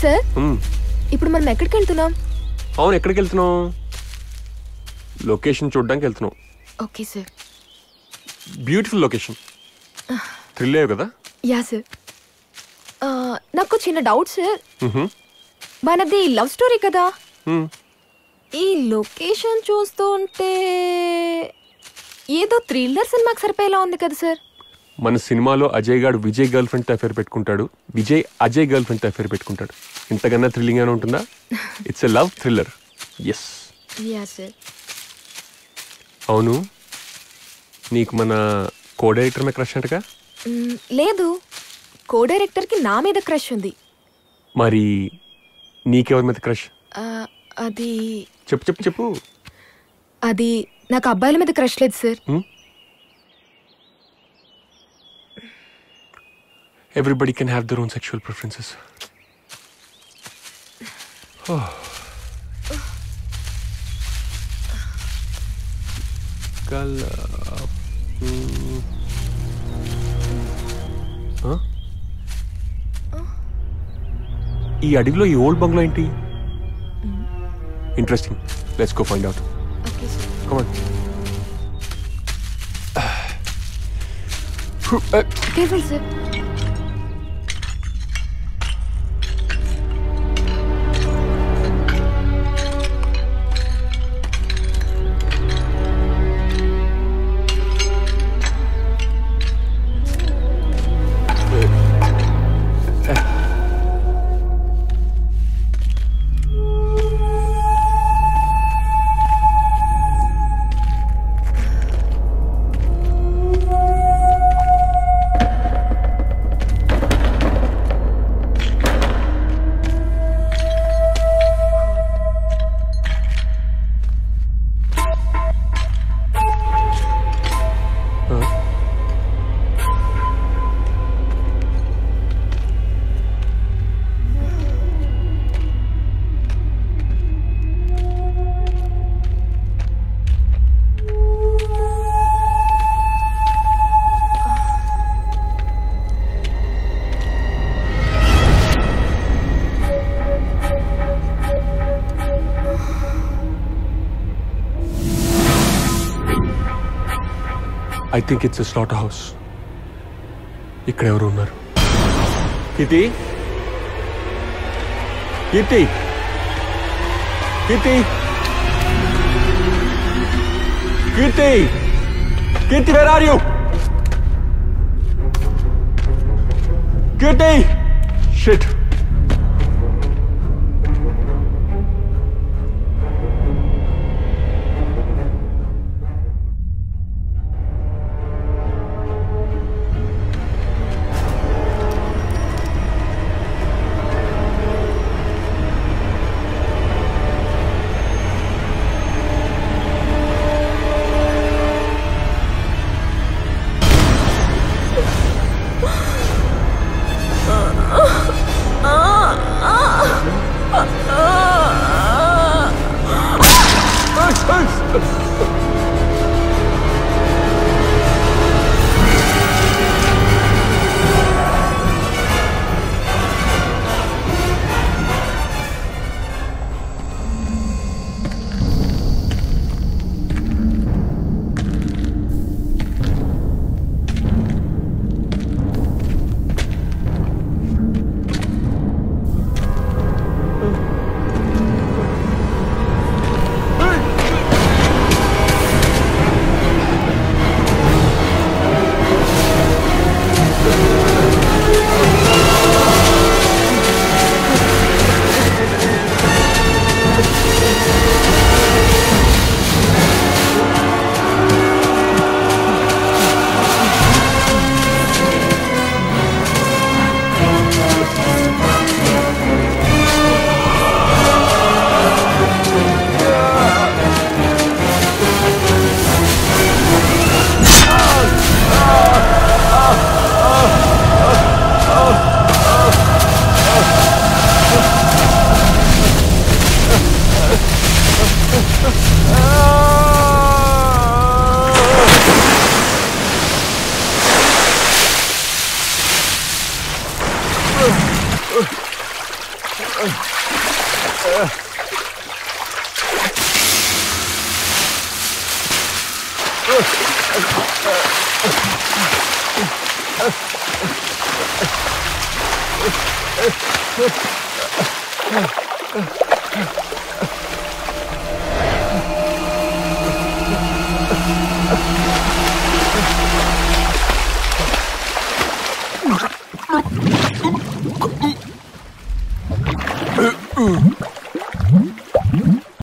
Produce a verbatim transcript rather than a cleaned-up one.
Sir ఇప్పుడు మనం ఎక్కడికి వెళ్తున్నాం? అవును ఎక్కడికి వెళ్తున్నాం? లొకేషన్ చూడడానికి వెళ్తున్నాం. Okay sir. Beautiful location. Thrill అయ్యో కదా? Yeah sir. నాకు చిన్న డౌట్ సార్. మనది లవ్ స్టోరీ కదా, ఈ లొకేషన్ చూస్తూ ఉంటే ఏదో థ్రిల్లర్ సినిమాకి సరిపోయేలా ఉంది కదా సార్? మన సినిమాలో అజయ్ గారు విజయ్ గర్ల్ ఫ్రెండ్ తో అఫేర్ పెట్టుకుంటాడు, విజయ్ అజయ్ గర్ల్ ఫ్రెండ్ తో అఫేర్ పెట్టుకుంటాడు. ఇంతకన్నా థ్రిల్లింగ్ గానే ఉంటుందా? It's a love thriller. Yes. Yeah sir. అవును, నీకు మన కో డైరెక్టర్ మీద క్రష్ అంటగా? లేదు, కో డైరెక్టర్ కి నా మీద క్రష్ ఉంది. మరి నీకెవరి మీద క్రష్? అది చెప్పు చెప్పు చెప్పు. అది నాకు అబ్బాయిల మీద క్రష్ లేదు sir. Everybody can have their own sexual preferences. Oh. Kal. Hmm. Huh? ఈ అడవిలో ఈ ఓల్డ్ బంగ్లా ఏంటి? Interesting. Let's go find out. Okay sir. Come on. Careful sir. I think it's a slaughterhouse. ఇక్కడ ఎవరు ఉన్నారు? కీర్తి, కీర్తి, కీర్తి, కీర్తి, కీర్తి, where are you? Keerthi, shit. Uh.